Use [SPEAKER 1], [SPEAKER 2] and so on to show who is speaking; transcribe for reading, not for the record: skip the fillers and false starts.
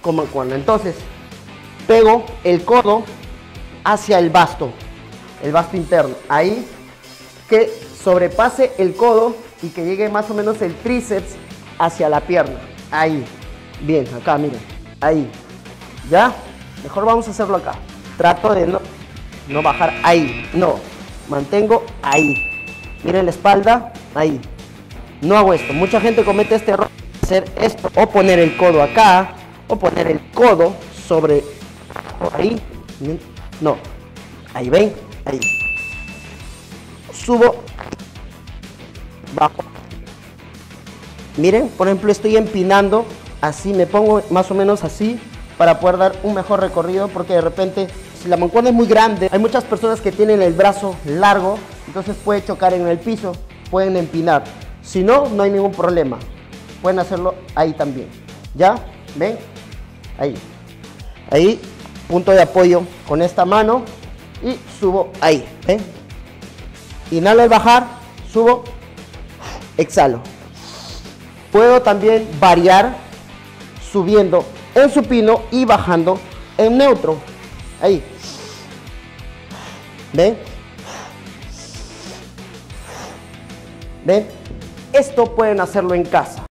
[SPEAKER 1] con mancuerna. Entonces, pego el codo hacia el vasto interno. Ahí, que sobrepase el codo y que llegue más o menos el tríceps hacia la pierna. Ahí. Bien, acá, miren. Ahí. ¿Ya? Mejor vamos a hacerlo acá. Trato de no bajar ahí. No. Mantengo ahí. Miren la espalda. Ahí. No hago esto. Mucha gente comete este error de hacer esto. O poner el codo acá. O poner el codo sobre... Ahí. No. Ahí, ¿ven? Ahí. Subo. Bajo. Miren, por ejemplo, estoy empinando. Así me pongo más o menos así para poder dar un mejor recorrido, porque de repente si la mancuerna es muy grande, hay muchas personas que tienen el brazo largo, entonces puede chocar en el piso, pueden empinar. Si no, no hay ningún problema, pueden hacerlo ahí también. ¿Ya? ¿Ven? Ahí, punto de apoyo con esta mano y subo ahí. ¿Ven? Inhalo al bajar, subo, exhalo. Puedo también variar subiendo en supino y bajando en neutro. Ahí. ¿Ven? ¿Ven? Esto pueden hacerlo en casa.